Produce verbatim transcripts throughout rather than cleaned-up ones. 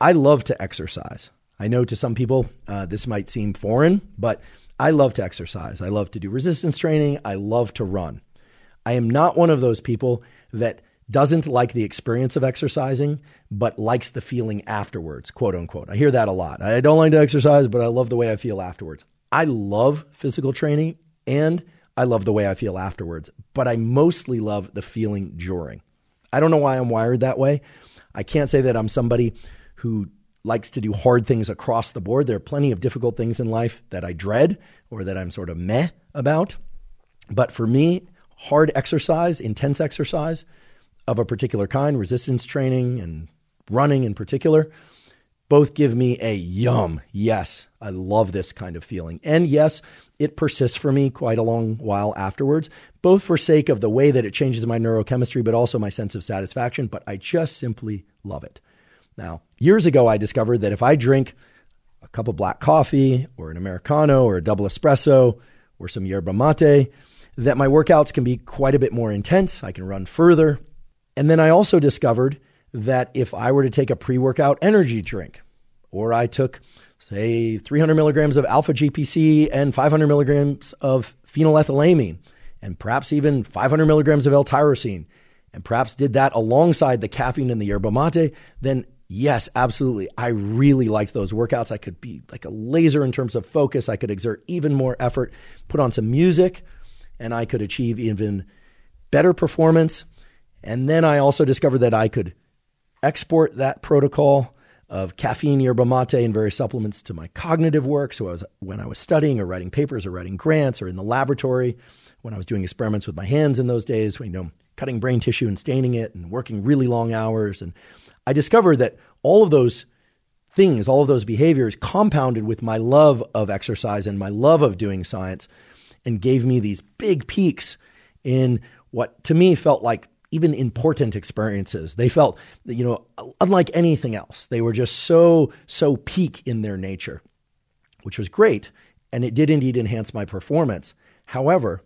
I love to exercise. I know to some people uh, this might seem foreign, but I love to exercise. I love to do resistance training. I love to run. I am not one of those people that doesn't like the experience of exercising, but likes the feeling afterwards, quote unquote. I hear that a lot. I don't like to exercise, but I love the way I feel afterwards. I love physical training and I love the way I feel afterwards, but I mostly love the feeling during. I don't know why I'm wired that way. I can't say that I'm somebody who likes to do hard things across the board. There are plenty of difficult things in life that I dread or that I'm sort of meh about. But for me, hard exercise, intense exercise of a particular kind, resistance training and running in particular, both give me a yum. Yes, I love this kind of feeling. And yes, it persists for me quite a long while afterwards, both for sake of the way that it changes my neurochemistry, but also my sense of satisfaction. But I just simply love it. Now, years ago, I discovered that if I drink a cup of black coffee or an Americano or a double espresso or some yerba mate, that my workouts can be quite a bit more intense. I can run further. And then I also discovered that if I were to take a pre-workout energy drink, or I took, say, three hundred milligrams of alpha G P C and five hundred milligrams of phenylethylamine, and perhaps even five hundred milligrams of L-tyrosine, and perhaps did that alongside the caffeine in the yerba mate, then yes, absolutely. I really liked those workouts. I could be like a laser in terms of focus. I could exert even more effort, put on some music, and I could achieve even better performance. And then I also discovered that I could export that protocol of caffeine, yerba mate, and various supplements to my cognitive work. So I was, when I was studying or writing papers or writing grants or in the laboratory, when I was doing experiments with my hands in those days, you know, cutting brain tissue and staining it and working really long hours. And I discovered that all of those things, all of those behaviors compounded with my love of exercise and my love of doing science and gave me these big peaks in what to me felt like even important experiences. They felt, you know, unlike anything else. They were just so, so peak in their nature, which was great. And it did indeed enhance my performance. However,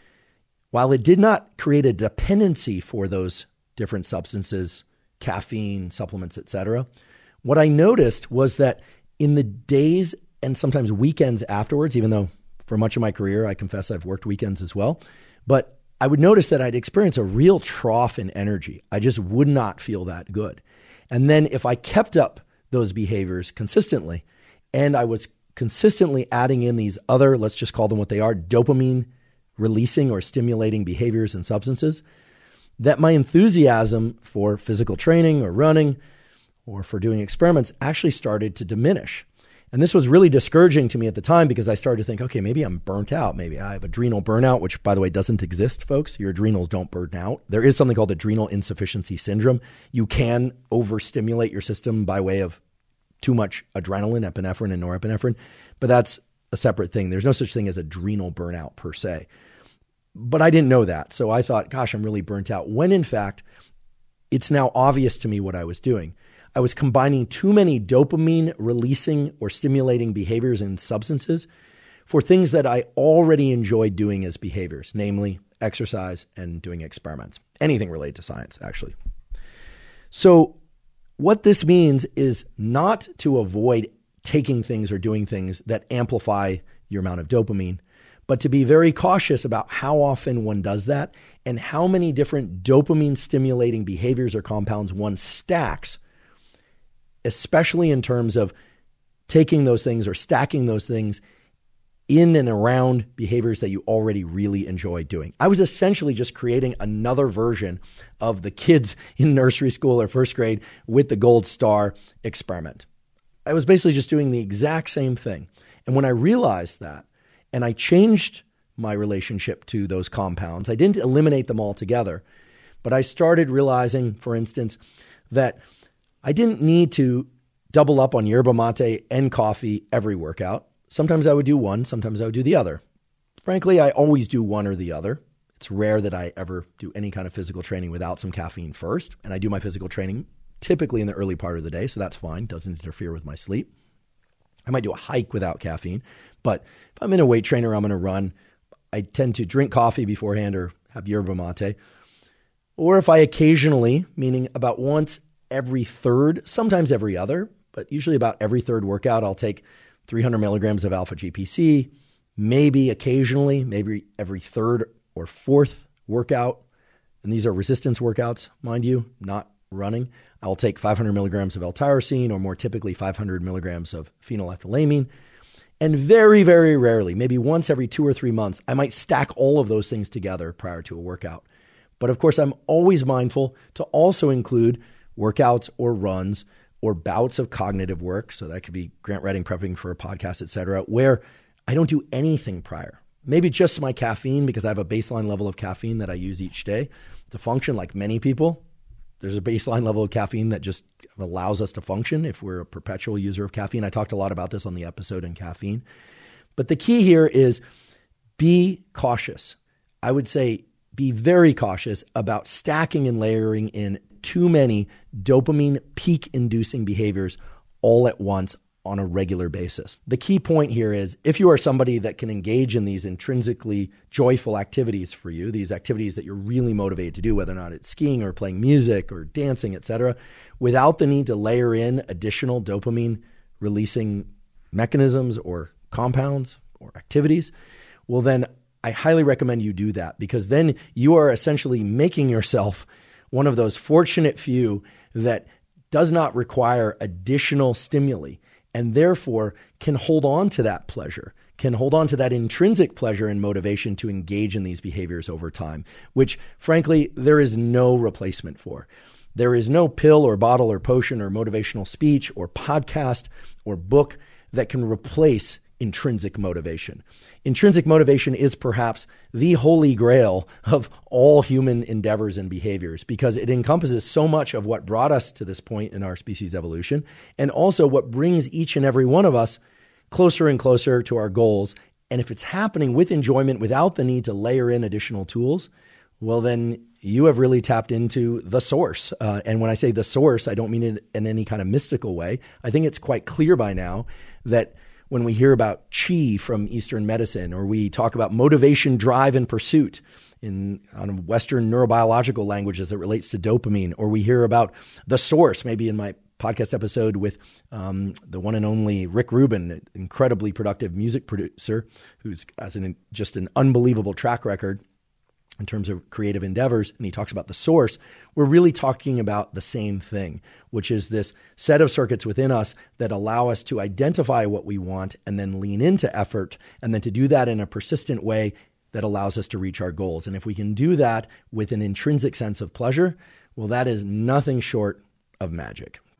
while it did not create a dependency for those different substances, caffeine, supplements, et cetera, what I noticed was that in the days and sometimes weekends afterwards, even though for much of my career, I confess I've worked weekends as well, but I would notice that I'd experience a real trough in energy. I just would not feel that good. And then if I kept up those behaviors consistently, and I was consistently adding in these other, let's just call them what they are, dopamine releasing or stimulating behaviors and substances, that my enthusiasm for physical training or running or for doing experiments actually started to diminish. And this was really discouraging to me at the time because I started to think, okay, maybe I'm burnt out. Maybe I have adrenal burnout, which, by the way, doesn't exist, folks. Your adrenals don't burn out. There is something called adrenal insufficiency syndrome. You can overstimulate your system by way of too much adrenaline, epinephrine, and norepinephrine, but that's a separate thing. There's no such thing as adrenal burnout per se. But I didn't know that. So I thought, gosh, I'm really burnt out. When in fact, it's now obvious to me what I was doing. I was combining too many dopamine releasing or stimulating behaviors and substances for things that I already enjoyed doing as behaviors, namely exercise and doing experiments, anything related to science, actually. So what this means is not to avoid taking things or doing things that amplify your amount of dopamine, but to be very cautious about how often one does that and how many different dopamine stimulating behaviors or compounds one stacks, especially in terms of taking those things or stacking those things in and around behaviors that you already really enjoy doing. I was essentially just creating another version of the kids in nursery school or first grade with the gold star experiment. I was basically just doing the exact same thing. And when I realized that, and I changed my relationship to those compounds, I didn't eliminate them altogether, but I started realizing, for instance, that I didn't need to double up on yerba mate and coffee every workout. Sometimes I would do one, sometimes I would do the other. Frankly, I always do one or the other. It's rare that I ever do any kind of physical training without some caffeine first. And I do my physical training typically in the early part of the day, so that's fine. Doesn't interfere with my sleep. I might do a hike without caffeine, but if I'm in a weight trainer, I'm going to run, I tend to drink coffee beforehand or have yerba mate. Or if I occasionally, meaning about once every third, sometimes every other, but usually about every third workout, I'll take three hundred milligrams of alpha G P C, maybe occasionally, maybe every third or fourth workout. And these are resistance workouts, mind you, not running. I'll take five hundred milligrams of L-tyrosine, or more typically five hundred milligrams of phenylethylamine. And very, very rarely, maybe once every two or three months, I might stack all of those things together prior to a workout. But of course, I'm always mindful to also include workouts or runs or bouts of cognitive work. So that could be grant writing, prepping for a podcast, et cetera, where I don't do anything prior. Maybe just my caffeine, because I have a baseline level of caffeine that I use each day to function like many people. There's a baseline level of caffeine that just allows us to function if we're a perpetual user of caffeine. I talked a lot about this on the episode on caffeine. But the key here is be cautious. I would say be very cautious about stacking and layering in too many dopamine peak-inducing behaviors all at once on a regular basis. The key point here is, if you are somebody that can engage in these intrinsically joyful activities for you, these activities that you're really motivated to do, whether or not it's skiing or playing music or dancing, et cetera, without the need to layer in additional dopamine releasing mechanisms or compounds or activities, well, then I highly recommend you do that, because then you are essentially making yourself one of those fortunate few that does not require additional stimuli, and therefore can hold on to that pleasure, can hold on to that intrinsic pleasure and motivation to engage in these behaviors over time, which frankly, there is no replacement for. There is no pill or bottle or potion or motivational speech or podcast or book that can replace intrinsic motivation. Intrinsic motivation is perhaps the holy grail of all human endeavors and behaviors, because it encompasses so much of what brought us to this point in our species evolution, and also what brings each and every one of us closer and closer to our goals. And if it's happening with enjoyment without the need to layer in additional tools, well, then you have really tapped into the source. Uh, and when I say the source, I don't mean it in any kind of mystical way. I think it's quite clear by now that when we hear about qi from Eastern medicine, or we talk about motivation, drive, and pursuit in on Western neurobiological language as it relates to dopamine, or we hear about the source, maybe in my podcast episode with um, the one and only Rick Rubin, an incredibly productive music producer who's has an, just an unbelievable track record in terms of creative endeavors, and he talks about the source, we're really talking about the same thing, which is this set of circuits within us that allow us to identify what we want and then lean into effort, and then to do that in a persistent way that allows us to reach our goals. And if we can do that with an intrinsic sense of pleasure, well, that is nothing short of magic.